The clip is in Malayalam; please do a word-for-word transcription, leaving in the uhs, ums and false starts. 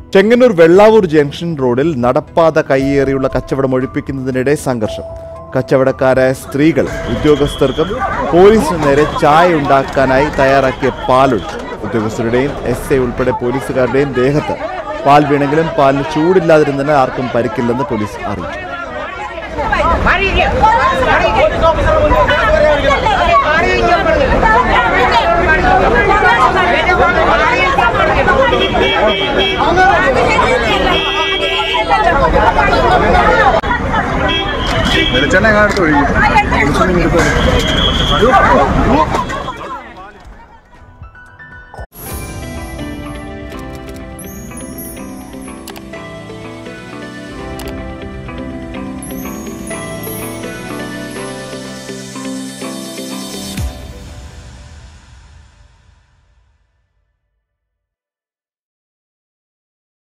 ചെങ്ങന്നൂർ വെള്ളാവൂർ ജംഗ്ഷൻ റോഡിൽ നടപ്പാത കൈയേറിയുള്ള കച്ചവടം ഒഴിപ്പിക്കുന്നതിനിടെ സംഘർഷം. കച്ചവടക്കാരായ സ്ത്രീകൾ ഉദ്യോഗസ്ഥർക്കും പോലീസിന് നേരെ ചായ ഉണ്ടാക്കാനായി തയ്യാറാക്കിയ പാലൊഴിച്ചു. ഉദ്യോഗസ്ഥരുടെയും എസ് ഐ ഉൾപ്പെടെ പോലീസുകാരുടെയും ദേഹത്ത് പാൽ വീണെങ്കിലും പാലിന് ചൂടില്ലാതിരുന്നതിന് ആർക്കും പരിക്കില്ലെന്ന് പോലീസ് അറിയിച്ചു. വെളിച്ചെണ്ണ എങ്ങാണ്ട് ഒഴിക്കും.